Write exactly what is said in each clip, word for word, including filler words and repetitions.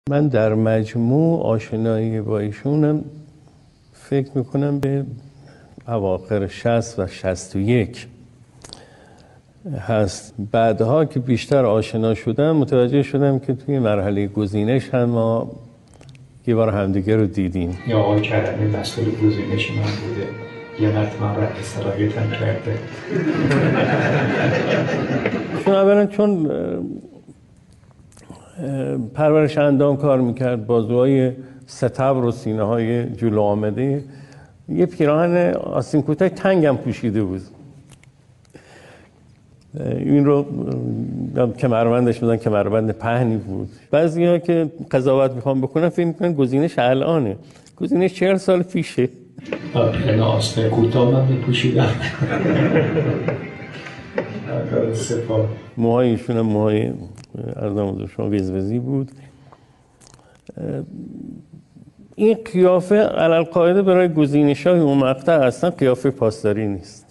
من در مجموع آشنایی با ایشونم فکر میکنم به اواخر شصت و شصت و یک هست. بعدها که بیشتر آشنا شدم متوجه شدم که توی مرحله گزینش هم ما یه بار همدیگه رو دیدیم. یا آقای کریمی مسئول گزینش من بوده، یه حتما رد صلاحیتم کرده. چون اولا چون پرورش اندام کار میکرد، بازوهای ستبر و سینه های جلو آمده، یه پیراهن آستین کوتاه تنگم پوشیده بود. این رو کمربندش بودن، کمربند پهنی بود. بعضی ها که قضاوت میخوام بکنن فکر میکنن گزینش الانه، گزینش چهل سال پیشه. پیراهن آستین کوتاه من میپوشیدم. موهای ایشون هم موهای ارزم شما وزوزی بود. این قیافه علل قاعده برای گزینش های اون مقطع اصلا قیافه پاسداری نیست.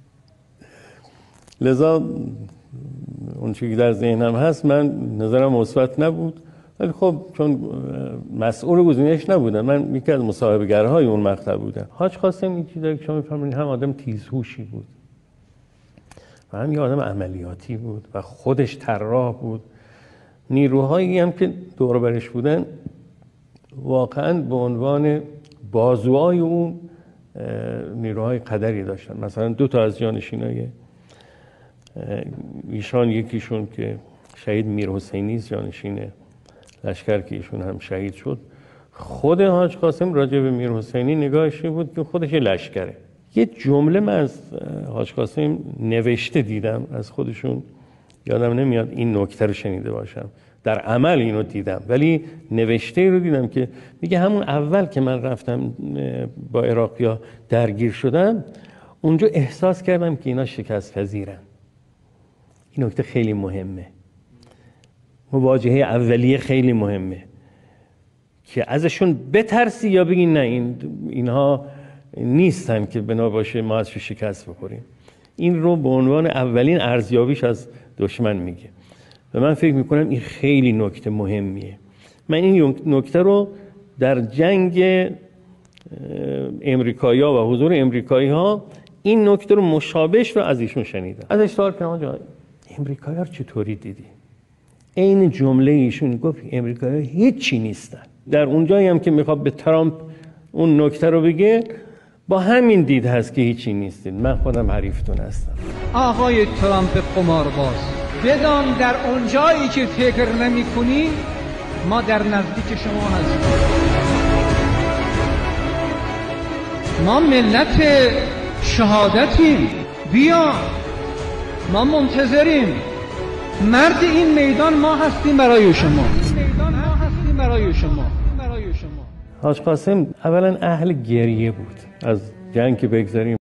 لذا اون چیزی که در ذهنم هست، من نظرم مثبت نبود، ولی خب چون مسئول گزینش نبودم، من یکی از مصاحبه‌گرهای اون مقطع بودم. حاج قاسم این چیزایی که شما می‌فرمایید، هم آدم تیزهوشی بود و هم یه آدم عملیاتی بود و خودش طراح بود. نیروهایی هم که دور برش بودن واقعاً به عنوان بازوهای اون نیروهای قدری داشتن. مثلا دو تا از جانشینای ایشان، یکیشون که شهید میرحسینی است، جانشین لشکر که ایشون هم شهید شد، خود حاج قاسم راجع به میرحسینی نگاهش بود که خودش لشکره. یه جمله من از حاج قاسم نوشته دیدم از خودشون، یادم نمیاد این نکته رو شنیده باشم، در عمل اینو دیدم ولی نوشته رو دیدم که میگه همون اول که من رفتم با عراقی‌ها درگیر شدم، اونجا احساس کردم که اینا شکست پذیرن. این نکته خیلی مهمه، مواجهه اولیه خیلی مهمه که ازشون بترسی یا بگی نه این اینها نیستن که بنا باشه ما ازشون شکست بخوریم. این رو به عنوان اولین ارزیابیش از دشمن میگه و من فکر میکنم این خیلی نکته مهمیه. من این نکته رو در جنگ امریکایی‌ها و حضور امریکایی‌ها این نکته رو مشابهش رو از ایشون شنیدم. ازش سوال کردم آقا امریکایی‌ها رو چطوری دیدی؟ این جمله ایشون گفت امریکایی‌ها هیچی نیستن. در اونجایی هم که میخواد به ترامپ اون نکته رو بگه، با همین دید هست که هیچی نیستید. من خودم حریفتون هستم. آقای ترامپ قمارباز، بدان در اونجایی که فکر نمی‌کنی ما در نزدیک شما هستیم. ما ملت شهادتیم، بیا ما منتظریم. مرد این میدان ما هستیم برای شما. میدان ما هستیم برای شما. برای شما. حاج قاسم اولا اهل گریه بود. از جنگ که بگذاریم